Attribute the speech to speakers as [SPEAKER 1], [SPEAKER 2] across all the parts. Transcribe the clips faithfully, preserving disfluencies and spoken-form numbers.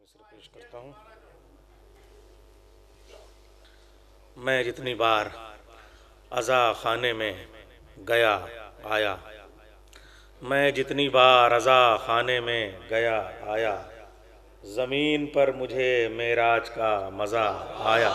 [SPEAKER 1] مصر پیش کرتا ہوں۔ میں جتنی بار عزا خانے میں گیا آیا، میں جتنی بار عزا خانے میں گیا آیا، زمین پر مجھے معراج کا مزہ آیا۔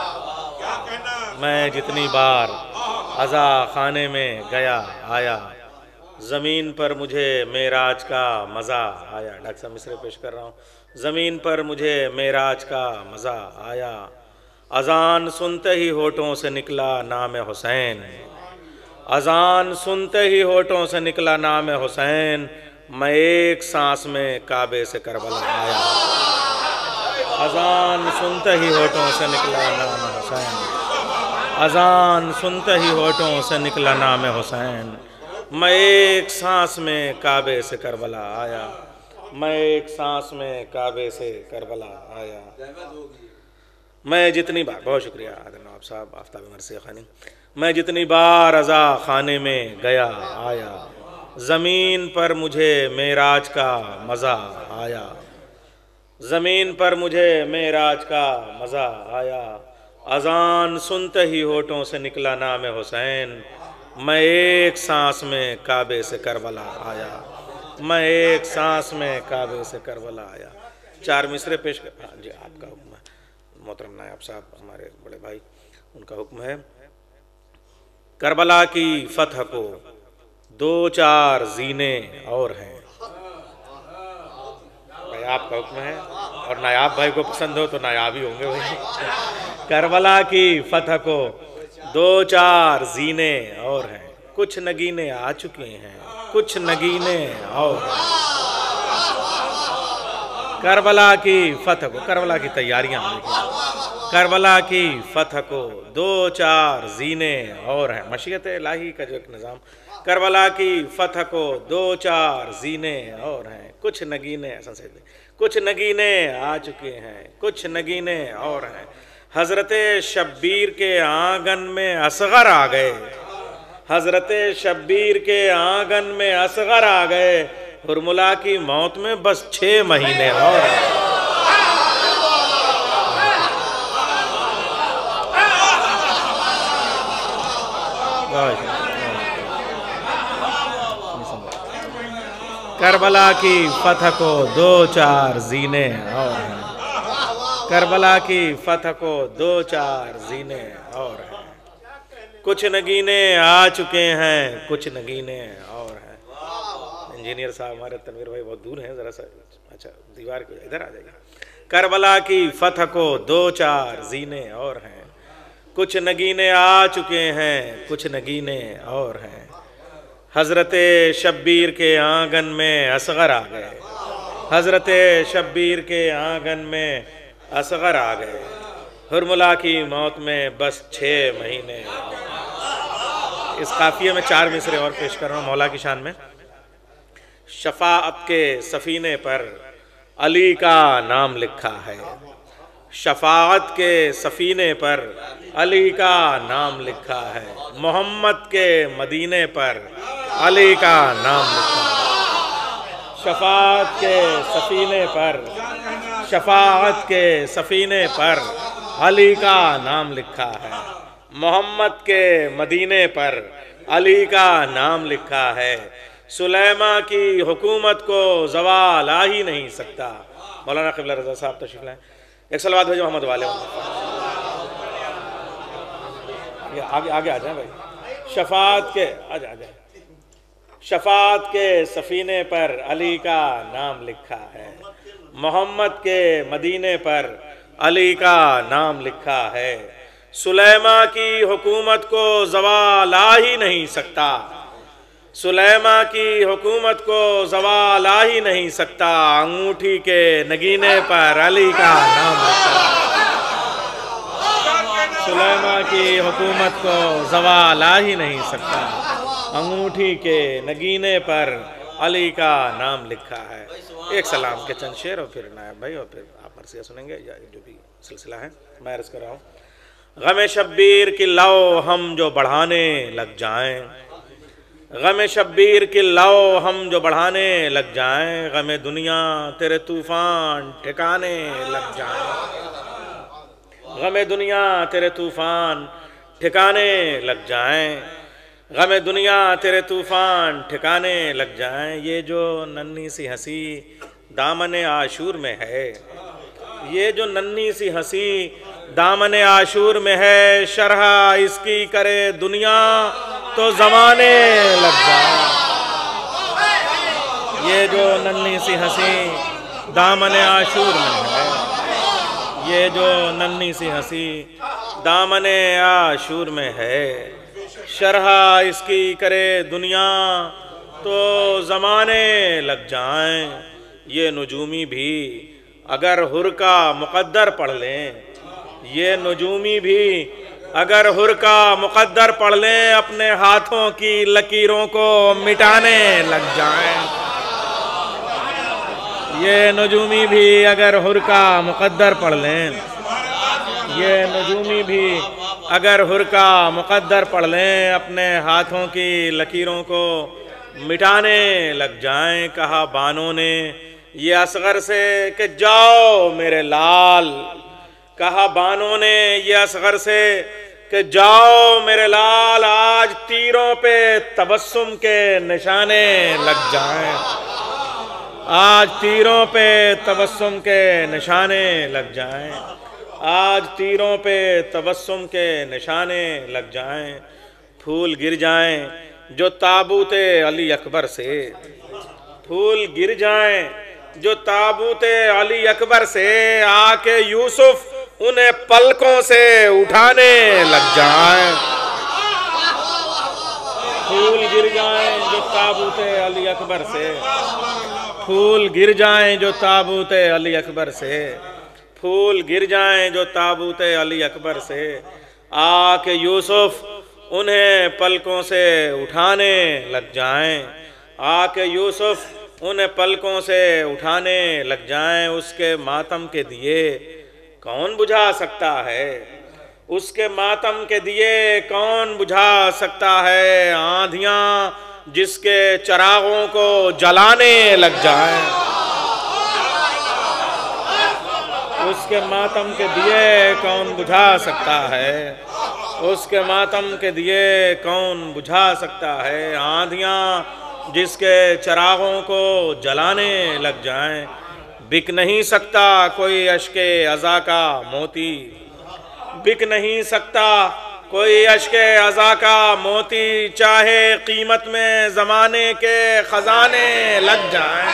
[SPEAKER 1] میں جتنی بار عزا خانے میں گیا آیا، زمین پر مجھے معراج کا مزہ آیا۔ ڈاکٹر صاحب مصرے پیش کر رہا ہوں۔ زمین پر مجھے معراج کا مزہ آیا، اذان سنتے ہی ہونٹوں سے نکلا نام حسین، اذان سنتے ہی ہونٹوں سے نکلا نام حسین، میں ایک سانس میں کعبے سے کربلا آیا۔ اذان سنتے ہی ہونٹوں سے نکلا نام حسین، اذان سنتے ہی ہونٹوں سے نکلا نام حسین، میں ایک سانس میں کعبے سے کربلا آیا، میں ایک سانس میں کعبے سے کربلا آیا۔ میں جتنی بار، بہت شکریہ حضرت نواب صاحب آفتاب مرثیہ خوانی، میں جتنی بار عزا خانے میں گیا آیا، زمین پر مجھے معراج کا مزہ آیا، زمین پر مجھے معراج کا مزہ آیا، اذان سنتے ہی ہونٹوں سے نکلا نام حسین، میں ایک سانس میں کعبے سے کربلا آیا، میں ایک سانس میں کعبے سے کربلا آیا۔ چار مصرے پیش کر، ہاں جی آپ کا حکم ہے محترم نائب صاحب، ہمارے بڑے بھائی، ان کا حکم ہے۔ کربلا کی فتح کو دو چار زینے اور ہیں، بھائی آپ کا حکم ہے، اور نایاب بھائی کو پسند ہو تو نایاب ہی ہوں گے بھائی۔ کربلا کی فتح کو دو چار زینے اور ہیں، کچھ نگینے آ چکے ہیں، کچھ نگینے اور ہیں۔ کربلا کی فتح کو، کربلا کی تیاریاں ہیں، کربلا کی فتح کو دو چار زینے اور ہیں، مشیت الہی کا جو ایک نظام، کربلا کی فتح کو دو چار زینے اور ہیں، کچھ نگینے، کچھ نگینے آ چکے ہیں، کچھ نگینے اور ہیں، حضرت شبیر کے آنگن میں اصغر آ گئے، حضرت شبیر کے آنگن میں اصغر آ گئے، حرملہ کی موت میں بس چھ مہینے اور ہیں۔ کربلا کی فتح کو دو چار زینے اور ہیں، کربلا کی فتح کو دو چار زینے اور ہیں، کچھ نگینے آ چکے ہیں، کچھ نگینے اور ہیں۔ انجینئر صاحب ہمارے تنویر بھائی بہت دور ہیں، ذرا سا اچھا دیوار کو ادھر آ جائے گا۔ کربلا کی فتح کو دو چار زینے اور ہیں، کچھ نگینے آ چکے ہیں، کچھ نگینے اور ہیں، حضرت شبیر کے آنگن میں اصغر آ گئے، حضرت شبیر کے آنگن میں اصغر آ گئے، حرملہ کی موت میں بس چھ مہینے۔ اس قافیے میں چار مصرے اور پیش کر رہا ہوں مولا کی شان میں۔ شفاعت کے سفینے پر علی کا نام لکھا ہے، شفاعت کے سفینے پر علی کا نام لکھا ہے، محمد کے مدینے پر علی کا نام لکھا ہے، شفاعت کے سفینے پر، شفاعت کے سفینے پر علی کا نام لکھا ہے، محمد کے مدینے پر علی کا نام لکھا ہے، سلیمہ کی حکومت کو زوال آ ہی نہیں سکتا۔ مولانا قبلہ رضا صاحب تشریف لائیں، ایک صلوات بھیجو محمد والے، آگے آگے آ جائیں بھائی۔ شفاعت کے آجا آجا شفاعت کے سفینے پر علی کا نام لکھا ہے، محمد کے مدینے پر علی کا نام لکھا ہے، سلیمہ کی حکومت کو زوال آ ہی نہیں سکتا، سلیمہ کی حکومت کو زوال آ ہی نہیں سکتا، انگوٹھی کے نگینے پر علی کا نام لکھا ہے، سلیمہ کی حکومت کو زوال آ ہی نہیں سکتا، انگوٹھی کے نگینے پر علی کا نام لکھا ہے۔ ایک سلام کے چند شعر اور پھر نائب بھائی اور پھر آپ مرثیہ سنیں گے یا جو بھی سلسلہ ہے میں عرض کر رہا ہوں۔ غم شبیر کی لو ہم جو بڑھانے لگ جائیں، غم شبیر کی لو ہم جو بڑھانے لگ جائیں، غم دنیا تیرے طوفان ٹھکانے لگ جائیں، غم دنیا تیرے طوفان ٹھکانے لگ جائیں، غم دنیا تیرے طوفان ٹھکانے لگ جائیں۔ یہ جو ننھی سی ہنسی دامن عاشور میں ہے، یہ جو ننھی سی ہنسی دامن عاشور میں ہے، شرح اس کی کرے دنیا تو زمانے لگ جائیں۔ یہ جو ننھی سی ہنسی دامن عاشور میں ہے، یہ جو ننھی سی ہنسی دامن عاشور میں ہے، شرح اس کی کرے دنیا تو زمانے لگ جائیں۔ یہ نجومی بھی اگر حر کا مقدر پڑھ لیں، یہ نجومی بھی اگر حر کا مقدر پڑھ لیں، اپنے ہاتھوں کی لکیروں کو مٹانے لگ جائیں۔ یہ نجومی بھی اگر حر کا مقدر پڑھ لیں، یہ نجومی بھی اگر حر کا مقدر پڑھ لیں، اپنے ہاتھوں کی لکیروں کو مٹانے لگ جائیں۔ کہا بانوں نے یہ اصغر سے کہ جاؤ میرے لال، کہا بانوں نے یہ اصغر سے کہ جاؤ میرے لال، آج تیروں پہ تبسم کے نشانے لگ جائیں، آج تیروں پہ تبسم کے نشانے لگ جائیں، آج تیروں پہ تبسم کے نشانے لگ جائیں۔ پھول گر جائیں جو تابوت علی اکبر سے، پھول گر جائیں جو تابوت علی اکبر سے، آ کے یوسف انہیں پلکوں سے اٹھانے لگ جائیں۔ پھول گر جائیں جو تابوت علی اکبر سے، پھول گر جائیں جو تابوت علی اکبر سے، پھول گر جائیں جو تابوت علی اکبر سے، آ کے یوسف انہیں پلکوں سے اٹھانے لگ جائیں، آ کے یوسف انہیں پلکوں سے اٹھانے لگ جائیں۔ اس کے ماتم کے دیے کون بجھا سکتا ہے، اس کے ماتم کے دیے کون بجھا سکتا ہے، آندھیاں جس کے چراغوں کو جلانے لگ جائیں۔ اس کے ماتم کے دیے کون بجھا سکتا ہے، اس کے ماتم کے دیے کون بجھا سکتا ہے، آندھیاں جس کے چراغوں کو جلانے لگ جائیں۔ بک نہیں سکتا کوئی اشک عزا کا موتی، بک نہیں سکتا کوئی اشک عزا کا موتی، چاہے قیمت میں زمانے کے خزانے لگ جائیں،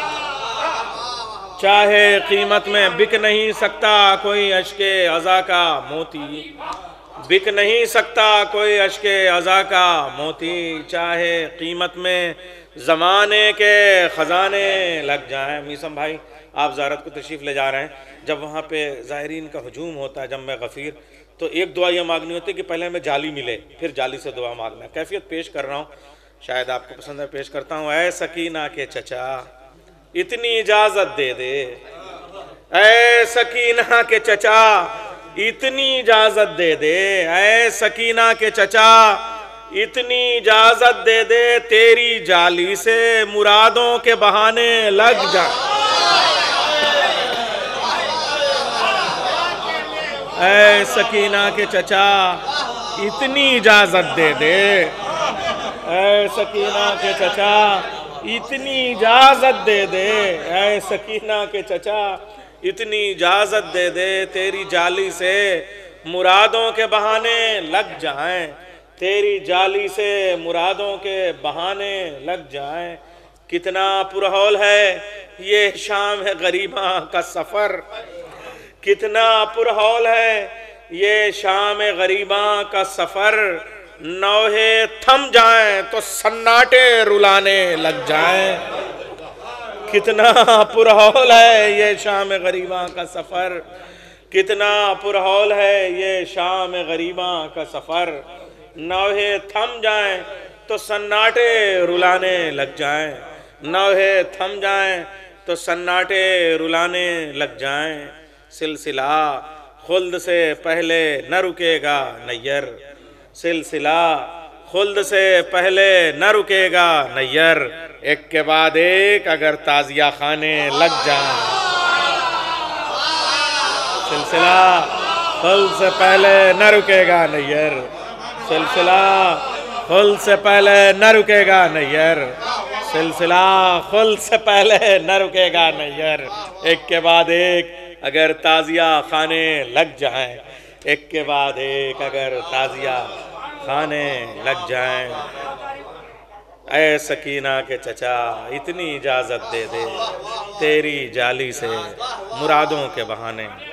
[SPEAKER 1] چاہے قیمت میں بک نہیں سکتا کوئی اشک عزا کا موتی، بک نہیں سکتا کوئی اشک عزا کا موتی، چاہے قیمت میں زمانے کے خزانے لگ جائیں۔ میسم بھائی آپ زیارت کو تشریف لے جا رہے ہیں، جب وہاں پہ زائرین کا ہجوم ہوتا ہے جم غفیر، تو ایک دعا یہ مانگنی ہوتی ہے کہ پہلے ہمیں جالی ملے، پھر جالی سے دعا مانگنا ہے۔ کیفیت پیش کر رہا ہوں، شاید آپ کو پسند ہے، پیش کرتا ہوں۔ اے سکینہ کے چچا اتنی اجازت دے دے، اے سکینہ کے چچا اتنی اجازت دے دے، اے سکینہ کے چچا اتنی اجازت دے دے، تیری جالی سے مرادوں کے بہانے لگ جائیں۔ اے سکینہ کے چچا اتنی اجازت دے دے، اے سکینہ کے چچا اتنی اجازت دے دے، اے سکینہ کے چچا اتنی اجازت دے دے، تیری جالی سے مرادوں کے بہانے لگ جائیں، تیری جالی سے مرادوں کے بہانے لگ جائیں۔ کتنا پرہول ہے یہ شام غریباں کا سفر، کتنا پرہول ہے یہ شام غریباں کا سفر، نوحے تھم جائیں تو سناٹے رلانے لگ جائیں۔ کتنا پرہول ہے یہ شام غریباں کا سفر، کتنا پرہول ہے یہ شام غریباں کا سفر، نوحے تھم جائیں تو سناٹے رلانے لگ جائیں، نوحے تھم جائیں تو سناٹے رلانے لگ جائیں۔ سلسلہ خلد سے پہلے نہ رکے گا نیر، سلسلہ خلد سے پہلے نہ رکے گا نیر، ایک کے بعد ایک اگر تعزیہ خانے لگ جائیں۔ سلسلہ خلد سے پہلے نہ رکے گا نیر، سلسلہ خلد سے پہلے نہ رکے گا نیر، سلسلہ خلد سے پہلے نہ رکے گا نیر، ایک کے بعد ایک اگر تعزیہ خانے لگ جائیں، ایک کے بعد ایک اگر تعزیہ خانے لگ جائیں۔ اے سکینہ کے چچا اتنی اجازت دے دے، تیری جالی سے مرادوں کے بہانے